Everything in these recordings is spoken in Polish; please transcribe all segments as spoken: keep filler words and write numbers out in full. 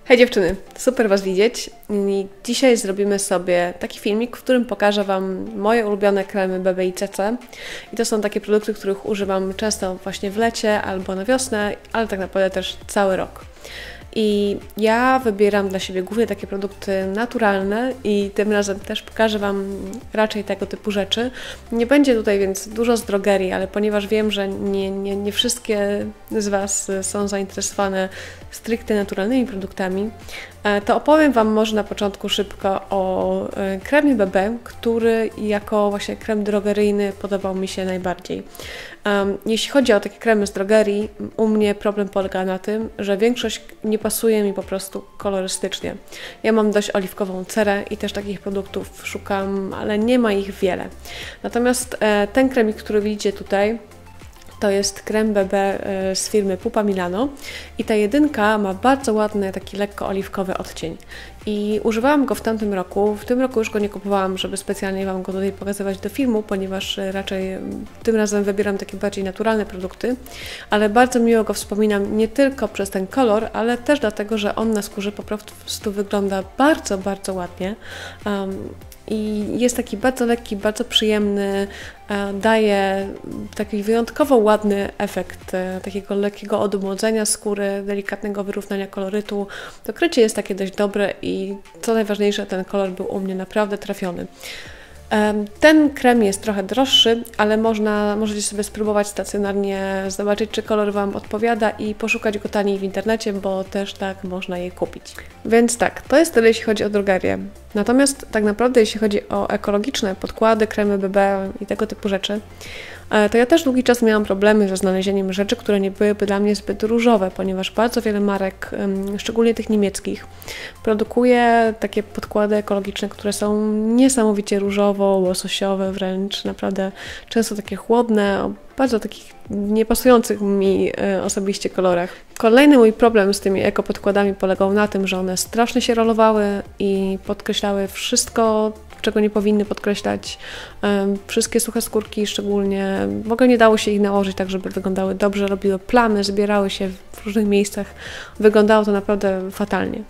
Hej dziewczyny, super Was widzieć. I dzisiaj zrobimy sobie taki filmik, w którym pokażę Wam moje ulubione kremy B B i C C. I to są takie produkty, których używam często właśnie w lecie albo na wiosnę, ale tak naprawdę też cały rok. I ja wybieram dla siebie głównie takie produkty naturalne i tym razem też pokażę Wam raczej tego typu rzeczy. Nie będzie tutaj więc dużo z drogerii, ale ponieważ wiem, że nie, nie, nie wszystkie z Was są zainteresowane stricte naturalnymi produktami, to opowiem Wam może na początku szybko o kremie B B, który jako właśnie krem drogeryjny podobał mi się najbardziej. Um, jeśli chodzi o takie kremy z drogerii, u mnie problem polega na tym, że większość nie pasuje mi po prostu kolorystycznie. Ja mam dość oliwkową cerę i też takich produktów szukam, ale nie ma ich wiele. Natomiast e, ten kremik, który widzicie tutaj, to jest krem B B z firmy Pupa Milano i ta jedynka ma bardzo ładny, taki lekko oliwkowy odcień. I używałam go w tamtym roku. W tym roku już go nie kupowałam, żeby specjalnie Wam go tutaj pokazywać do filmu, ponieważ raczej tym razem wybieram takie bardziej naturalne produkty, ale bardzo miło go wspominam nie tylko przez ten kolor, ale też dlatego, że on na skórze po prostu wygląda bardzo, bardzo ładnie. Um, I jest taki bardzo lekki, bardzo przyjemny, daje taki wyjątkowo ładny efekt takiego lekkiego odmłodzenia skóry, delikatnego wyrównania kolorytu. To krycie jest takie dość dobre i co najważniejsze, ten kolor był u mnie naprawdę trafiony. Ten krem jest trochę droższy, ale można, możecie sobie spróbować stacjonarnie, zobaczyć, czy kolor Wam odpowiada i poszukać go taniej w internecie, bo też tak można je kupić. Więc tak, to jest tyle, jeśli chodzi o drogerię. Natomiast tak naprawdę, jeśli chodzi o ekologiczne podkłady, kremy B B i tego typu rzeczy, to ja też długi czas miałam problemy ze znalezieniem rzeczy, które nie byłyby dla mnie zbyt różowe, ponieważ bardzo wiele marek, szczególnie tych niemieckich, produkuje takie podkłady ekologiczne, które są niesamowicie różowo, łososiowe wręcz, naprawdę często takie chłodne, o bardzo takich niepasujących mi osobiście kolorach. Kolejny mój problem z tymi ekopodkładami polegał na tym, że one strasznie się rolowały i podkreślały wszystko, czego nie powinny podkreślać. Um, wszystkie suche skórki szczególnie. W ogóle nie dało się ich nałożyć tak, żeby wyglądały dobrze, robiły plamy, zbierały się w różnych miejscach. Wyglądało to naprawdę fatalnie.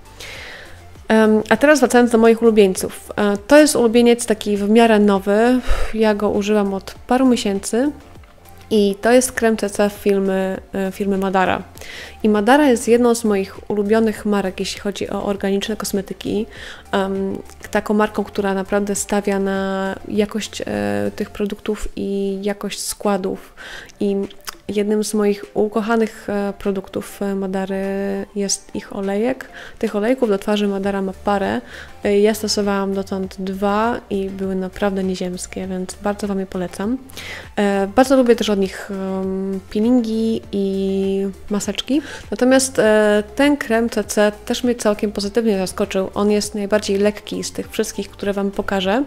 Um, a teraz wracając do moich ulubieńców. Um, to jest ulubieniec taki w miarę nowy. Ja go używam od paru miesięcy. I to jest krem C C firmy, firmy Madara. I Madara jest jedną z moich ulubionych marek, jeśli chodzi o organiczne kosmetyki. Um, taką marką, która naprawdę stawia na jakość e, tych produktów i jakość składów. I jednym z moich ukochanych produktów Madary jest ich olejek. Tych olejków do twarzy Madara ma parę. Ja stosowałam dotąd dwa i były naprawdę nieziemskie, więc bardzo Wam je polecam. Bardzo lubię też od nich peelingi i maseczki. Natomiast ten krem C C też mnie całkiem pozytywnie zaskoczył. On jest najbardziej lekki z tych wszystkich, które Wam pokażę.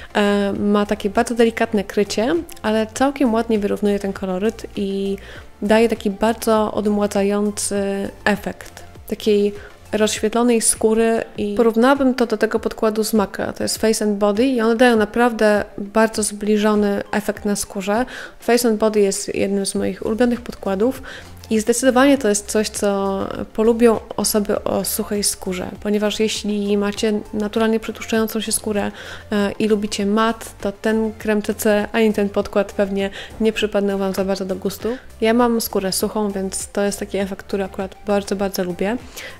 Ma takie bardzo delikatne krycie, ale całkiem ładnie wyrównuje ten koloryt i daje taki bardzo odmładzający efekt takiej rozświetlonej skóry i porównałabym to do tego podkładu z Maca, to jest Face and Body i one dają naprawdę bardzo zbliżony efekt na skórze. Face and Body jest jednym z moich ulubionych podkładów i zdecydowanie to jest coś, co polubią osoby o suchej skórze, ponieważ jeśli macie naturalnie przetłuszczającą się skórę i lubicie mat, to ten krem C C ani ten podkład pewnie nie przypadną Wam za bardzo do gustu. Ja mam skórę suchą, więc to jest taki efekt, który akurat bardzo, bardzo lubię.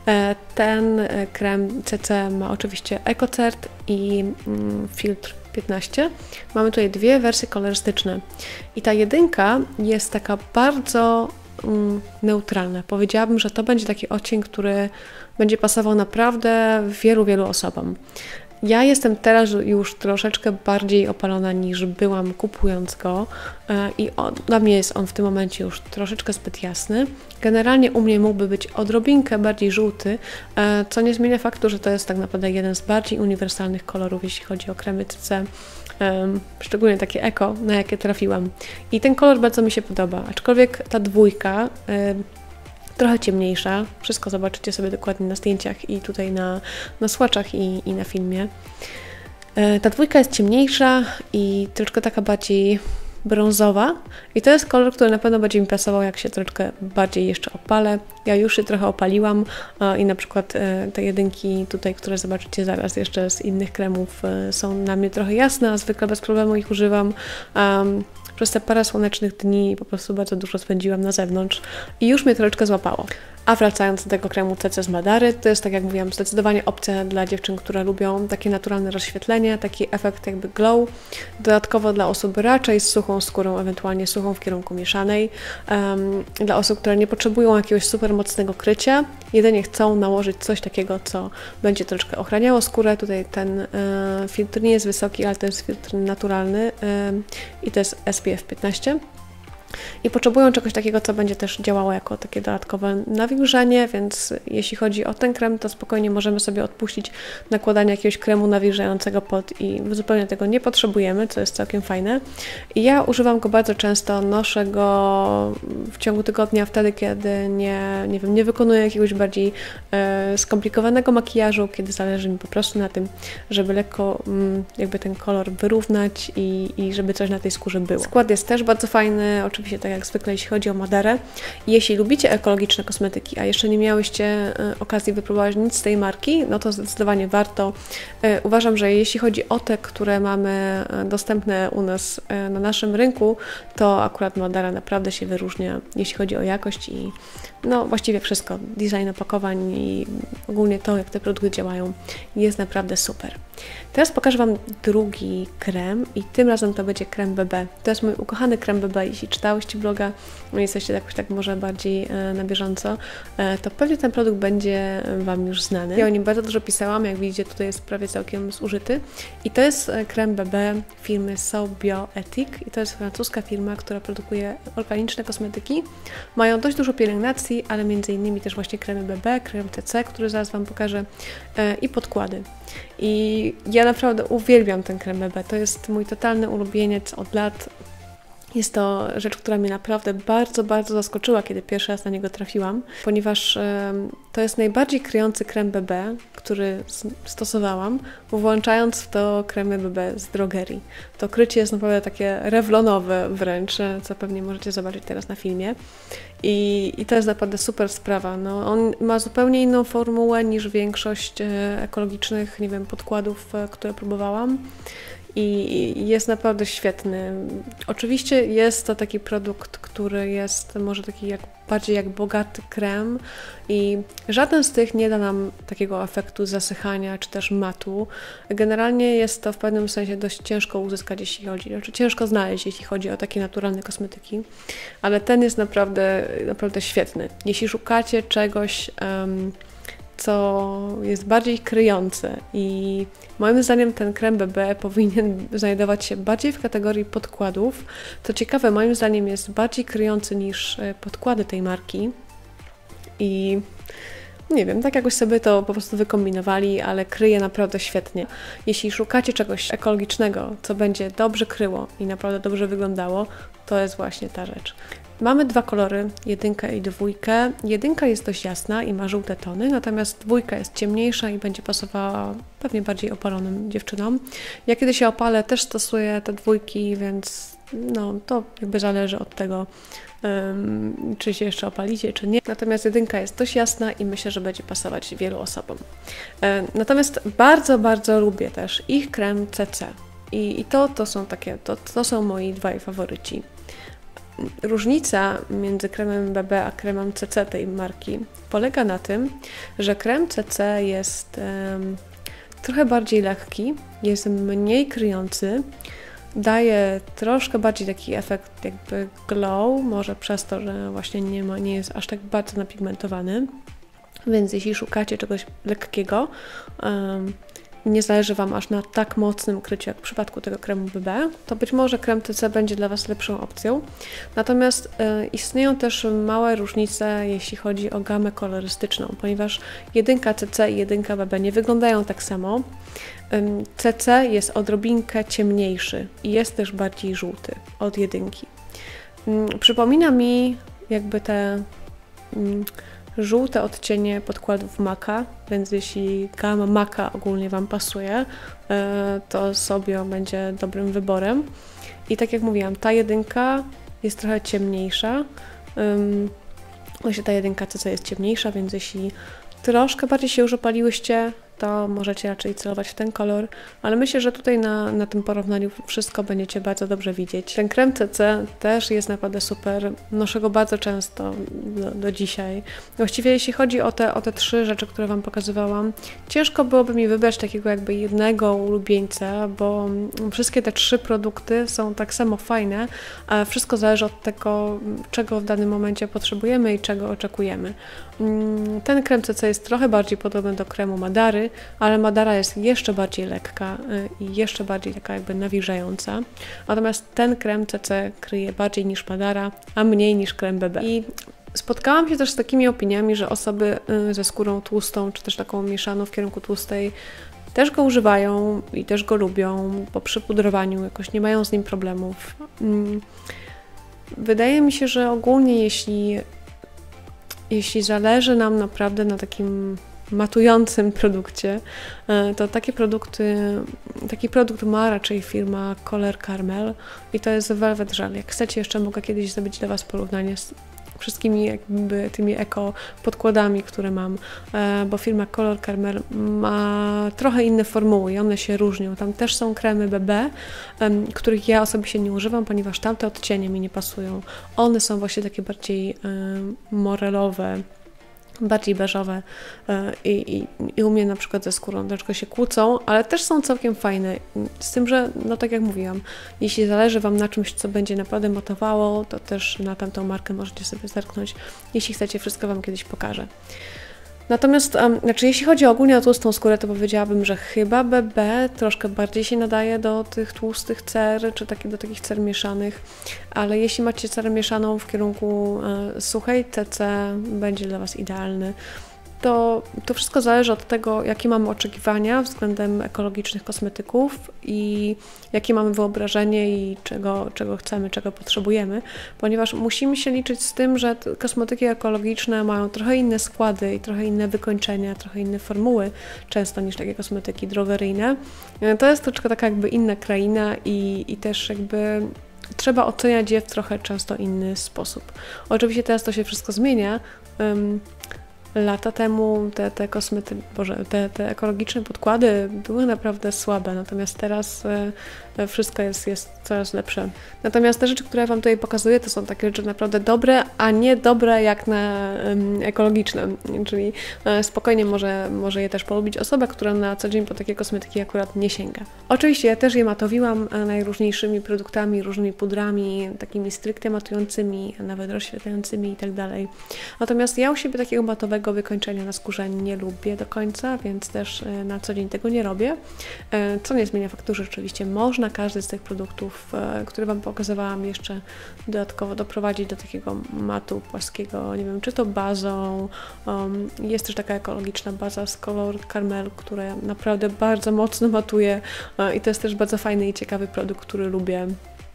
Ten krem C C ma oczywiście EcoCert i filtr piętnaście. Mamy tutaj dwie wersje kolorystyczne i ta jedynka jest taka bardzo neutralne. Powiedziałabym, że to będzie taki odcień, który będzie pasował naprawdę wielu, wielu osobom. Ja jestem teraz już troszeczkę bardziej opalona niż byłam kupując go i on, dla mnie jest on w tym momencie już troszeczkę zbyt jasny. Generalnie u mnie mógłby być odrobinkę bardziej żółty, co nie zmienia faktu, że to jest tak naprawdę jeden z bardziej uniwersalnych kolorów, jeśli chodzi o kremy C C, szczególnie takie eko, na jakie trafiłam. I ten kolor bardzo mi się podoba, aczkolwiek ta dwójka trochę ciemniejsza. Wszystko zobaczycie sobie dokładnie na zdjęciach i tutaj na, na swatchach i, i na filmie. Ta dwójka jest ciemniejsza i troszkę taka bardziej brązowa i to jest kolor, który na pewno będzie mi pasował, jak się troszeczkę bardziej jeszcze opalę. Ja już się trochę opaliłam i na przykład te jedynki tutaj, które zobaczycie zaraz jeszcze z innych kremów, są na mnie trochę jasne, a zwykle bez problemu ich używam. Um, Przez te parę słonecznych dni po prostu bardzo dużo spędziłam na zewnątrz i już mnie troszeczkę złapało. A wracając do tego kremu C C z Madary, to jest, tak jak mówiłam, zdecydowanie opcja dla dziewczyn, które lubią takie naturalne rozświetlenie, taki efekt jakby glow. Dodatkowo dla osób raczej z suchą skórą, ewentualnie suchą w kierunku mieszanej. Um, dla osób, które nie potrzebują jakiegoś super mocnego krycia, jedynie chcą nałożyć coś takiego, co będzie troszeczkę ochraniało skórę. Tutaj ten e, filtr nie jest wysoki, ale to jest filtr naturalny e, i to jest S P F piętnaście. I potrzebują czegoś takiego, co będzie też działało jako takie dodatkowe nawilżenie, więc jeśli chodzi o ten krem, to spokojnie możemy sobie odpuścić nakładania jakiegoś kremu nawilżającego pod i zupełnie tego nie potrzebujemy, co jest całkiem fajne. I ja używam go bardzo często, noszę go w ciągu tygodnia wtedy, kiedy nie, nie wiem, nie wykonuję jakiegoś bardziej e, skomplikowanego makijażu, kiedy zależy mi po prostu na tym, żeby lekko mm, jakby ten kolor wyrównać i, i żeby coś na tej skórze było. Skład jest też bardzo fajny, oczywiście tak jak zwykle, jeśli chodzi o Madarę. Jeśli lubicie ekologiczne kosmetyki, a jeszcze nie miałyście okazji wypróbować nic z tej marki, no to zdecydowanie warto. Uważam, że jeśli chodzi o te, które mamy dostępne u nas na naszym rynku, to akurat Madara naprawdę się wyróżnia, jeśli chodzi o jakość i no właściwie wszystko. Design opakowań i ogólnie to, jak te produkty działają, jest naprawdę super. Teraz pokażę Wam drugi krem i tym razem to będzie krem B B. To jest mój ukochany krem B B. Jeśli czytałyście bloga, no jesteście jakoś tak może bardziej e, na biożąco, e, to pewnie ten produkt będzie Wam już znany. Ja o nim bardzo dużo pisałam, jak widzicie tutaj jest prawie całkiem zużyty. I to jest krem B B firmy So Bioethic i to jest francuska firma, która produkuje organiczne kosmetyki. Mają dość dużo pielęgnacji, ale między innymi też właśnie kremy B B, krem C C, który zaraz Wam pokażę e, i podkłady. I ja naprawdę uwielbiam ten krem B B. To jest mój totalny ulubieniec od lat. Jest to rzecz, która mnie naprawdę bardzo, bardzo zaskoczyła, kiedy pierwszy raz na niego trafiłam, ponieważ e, to jest najbardziej kryjący krem B B, który stosowałam, włączając w to kremy B B z drogerii. To krycie jest naprawdę takie rewlonowe wręcz, co pewnie możecie zobaczyć teraz na filmie. I, i to jest naprawdę super sprawa. No, on ma zupełnie inną formułę niż większość e, ekologicznych, nie wiem, podkładów, e, które próbowałam. I jest naprawdę świetny. Oczywiście jest to taki produkt, który jest może taki jak, bardziej jak bogaty krem i żaden z tych nie da nam takiego efektu zasychania czy też matu. Generalnie jest to w pewnym sensie dość ciężko uzyskać, jeśli chodzi, znaczy ciężko znaleźć, jeśli chodzi o takie naturalne kosmetyki, ale ten jest naprawdę, naprawdę świetny. Jeśli szukacie czegoś, um, co jest bardziej kryjące i moim zdaniem ten krem B B powinien znajdować się bardziej w kategorii podkładów. Co ciekawe, moim zdaniem jest bardziej kryjący niż podkłady tej marki i nie wiem, tak jakoś sobie to po prostu wykombinowali, ale kryje naprawdę świetnie. Jeśli szukacie czegoś ekologicznego, co będzie dobrze kryło i naprawdę dobrze wyglądało, to jest właśnie ta rzecz. Mamy dwa kolory, jedynkę i dwójkę. Jedynka jest dość jasna i ma żółte tony, natomiast dwójka jest ciemniejsza i będzie pasowała pewnie bardziej opalonym dziewczynom. Ja kiedy się opalę, też stosuję te dwójki, więc no, to jakby zależy od tego, um, czy się jeszcze opalicie, czy nie. Natomiast jedynka jest dość jasna i myślę, że będzie pasować wielu osobom. Um, natomiast bardzo, bardzo lubię też ich krem C C. I, i to, to są takie, to, to są moi dwaj faworyci. Różnica między kremem B B a kremem C C tej marki polega na tym, że krem C C jest um, trochę bardziej lekki, jest mniej kryjący, daje troszkę bardziej taki efekt jakby glow, może przez to, że właśnie nie, ma, nie jest aż tak bardzo napigmentowany, więc jeśli szukacie czegoś lekkiego, um, nie zależy Wam aż na tak mocnym kryciu jak w przypadku tego kremu B B, to być może krem C C będzie dla Was lepszą opcją. Natomiast y, istnieją też małe różnice, jeśli chodzi o gamę kolorystyczną, ponieważ jedynka C C i jedynka B B nie wyglądają tak samo. Y, C C jest odrobinkę ciemniejszy i jest też bardziej żółty od jedynki. Y, przypomina mi jakby te y, żółte odcienie podkładów Maca, więc jeśli gama Maca ogólnie Wam pasuje, to Sobio będzie dobrym wyborem. I tak jak mówiłam, ta jedynka jest trochę ciemniejsza. Um, właśnie ta jedynka C C jest ciemniejsza, więc jeśli troszkę bardziej się już opaliłyście, to możecie raczej celować w ten kolor, ale myślę, że tutaj na, na tym porównaniu wszystko będziecie bardzo dobrze widzieć. Ten krem C C też jest naprawdę super, noszę go bardzo często do, do dzisiaj. Właściwie jeśli chodzi o te, o te trzy rzeczy, które Wam pokazywałam, ciężko byłoby mi wybrać takiego jakby jednego ulubieńca, bo wszystkie te trzy produkty są tak samo fajne, a wszystko zależy od tego, czego w danym momencie potrzebujemy i czego oczekujemy. Ten krem C C jest trochę bardziej podobny do kremu Madary, ale Madara jest jeszcze bardziej lekka i jeszcze bardziej taka jakby nawilżająca. Natomiast ten krem C C kryje bardziej niż Madara, a mniej niż krem B B. I spotkałam się też z takimi opiniami, że osoby ze skórą tłustą, czy też taką mieszaną w kierunku tłustej, też go używają i też go lubią, bo przy pudrowaniu jakoś nie mają z nim problemów. Wydaje mi się, że ogólnie jeśli, jeśli zależy nam naprawdę na takim matującym produkcie, to takie produkty, taki produkt ma raczej firma Color Caramel i to jest Velvet Gel. Jak chcecie, jeszcze mogę kiedyś zrobić dla Was porównanie z wszystkimi jakby tymi eko podkładami, które mam, bo firma Color Caramel ma trochę inne formuły i one się różnią. Tam też są kremy B B, których ja osobiście nie używam, ponieważ tamte odcienie mi nie pasują. One są właśnie takie bardziej morelowe, bardziej beżowe i, i, i u mnie na przykład ze skórą troszkę się kłócą, ale też są całkiem fajne. Z tym, że no tak jak mówiłam, jeśli zależy Wam na czymś, co będzie naprawdę matowało, to też na tamtą markę możecie sobie zerknąć. Jeśli chcecie, wszystko Wam kiedyś pokażę. Natomiast, um, znaczy jeśli chodzi ogólnie o tłustą skórę, to powiedziałabym, że chyba B B troszkę bardziej się nadaje do tych tłustych cer, czy taki, do takich cer mieszanych, ale jeśli macie cerę mieszaną w kierunku e, suchej, C C będzie dla Was idealny. To, to wszystko zależy od tego, jakie mamy oczekiwania względem ekologicznych kosmetyków i jakie mamy wyobrażenie i czego, czego chcemy, czego potrzebujemy, ponieważ musimy się liczyć z tym, że kosmetyki ekologiczne mają trochę inne składy i trochę inne wykończenia, trochę inne formuły często niż takie kosmetyki drogeryjne. To jest troszkę taka jakby inna kraina i, i też jakby trzeba oceniać je w trochę często inny sposób. Oczywiście teraz to się wszystko zmienia. Um, Lata temu te, te kosmety, Boże, te, te ekologiczne podkłady były naprawdę słabe, natomiast teraz e, wszystko jest, jest coraz lepsze. Natomiast te rzeczy, które Wam tutaj pokazuję, to są takie rzeczy naprawdę dobre, a nie dobre jak na um, ekologiczne, czyli e, spokojnie może, może je też polubić osoba, która na co dzień po takie kosmetyki akurat nie sięga. Oczywiście ja też je matowiłam najróżniejszymi produktami, różnymi pudrami, takimi stricte matującymi, nawet rozświetlającymi i tak dalej. Natomiast ja u siebie takiego matowego wykończenia na skórze nie lubię do końca, więc też na co dzień tego nie robię, co nie zmienia faktu, że rzeczywiście można każdy z tych produktów, które Wam pokazywałam, jeszcze dodatkowo doprowadzić do takiego matu płaskiego, nie wiem, czy to bazą, um, jest też taka ekologiczna baza z Color Caramel, która naprawdę bardzo mocno matuje i to jest też bardzo fajny i ciekawy produkt, który lubię.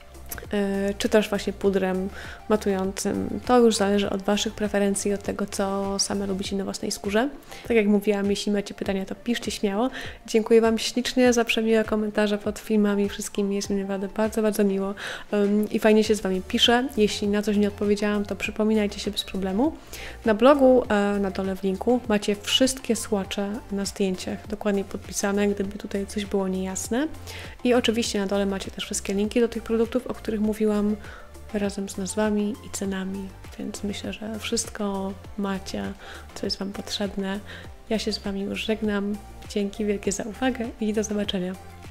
Czy też właśnie pudrem matującym. To już zależy od Waszych preferencji, od tego, co same lubicie na własnej skórze. Tak jak mówiłam, jeśli macie pytania, to piszcie śmiało. Dziękuję Wam ślicznie za przemiłe komentarze pod filmami wszystkim. Jest mi naprawdę bardzo, bardzo miło um, i fajnie się z Wami pisze. Jeśli na coś nie odpowiedziałam, to przypominajcie się bez problemu. Na blogu, e, na dole w linku, macie wszystkie słacze na zdjęciach dokładnie podpisane, gdyby tutaj coś było niejasne. I oczywiście na dole macie też wszystkie linki do tych produktów, o których mówiłam, razem z nazwami i cenami, więc myślę, że wszystko macie, co jest Wam potrzebne. Ja się z Wami już żegnam. Dzięki wielkie za uwagę i do zobaczenia.